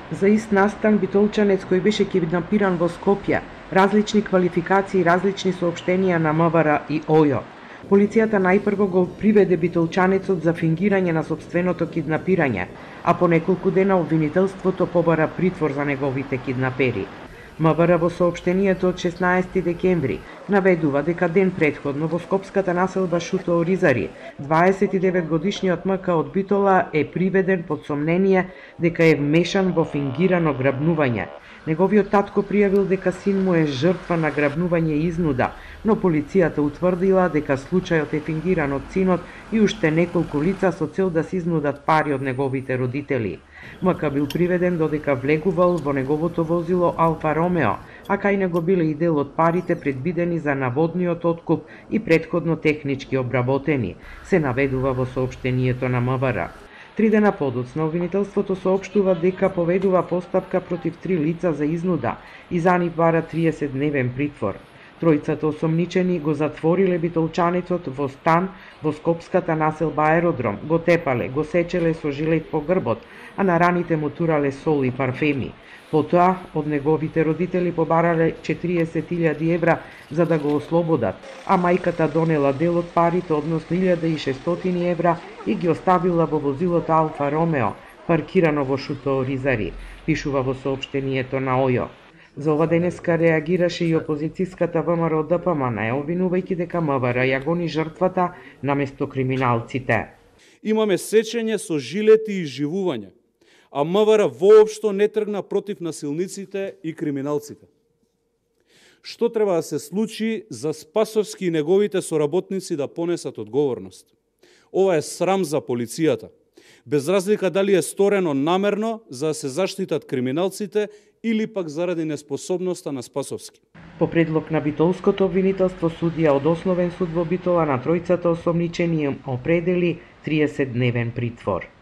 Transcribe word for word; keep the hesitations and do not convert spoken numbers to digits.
За ист настан битолчанец кој беше киднапиран во Скопје, различни квалификации, различни соопштенија на МВР и ОЈО. Полицијата најпрво го приведе битолчанецот за фингирање на сопственото киднапирање, а по неколку дена обвинителството побара притвор за неговите киднапери. МВР во соопштението од шеснаесети декември наведува дека ден претходно во скопската населба Шуто Оризари, дваесет и девет годишниот М К од Битола е приведен под сомнение дека е вмешан во фингирано грабнување. Неговиот татко пријавил дека син му е жртва на грабнување и изнуда, но полицијата утврдила дека случајот е фингиран од синот и уште неколку лица со цел да се изнудат пари од неговите родители. М К бил приведен додека влегувал во неговото возило Алфа Ромео, а кај него биле и дел од парите предвидени за наводниот откуп и претходно технички обработени, се наведува во соопштението на МВР. Три дена подоцна обвинителството соопштува дека поведува постапка против три лица за изнуда и за нив бара триесет дневен притвор. Тројцата осомничени го затвориле битолчанецот во стан во скопската населба Аеродром, го тепале, го сечеле со жилет по грбот, а на раните му турале сол и парфеми. Потоа, од неговите родители побарале четириесет илјади евра за да го ослободат, а мајката донела дел од парите, односно илјада и шестстотини евра, и ги оставила во возилото Алфа Ромео, паркирано во Шуто Оризари, пишува во соопштението на ОЈО. За ова денеска реагираше и опозицијската ВМРО Д П М Н, обвинувајќи дека МВР ја гони жртвата наместо криминалците. Имаме сечење со жилети и живување, а МВР воопшто не тргна против насилниците и криминалците. Што треба да се случи за Спасовски и неговите соработници да понесат одговорност? Ова е срам за полицијата, без разлика дали е сторено намерно за да се заштитат криминалците или пак заради неспособноста на Спасовски. По предлог на битолското обвинителство, судија од Основен суд во Битола на тројцата осомничени им определи триесет дневен притвор.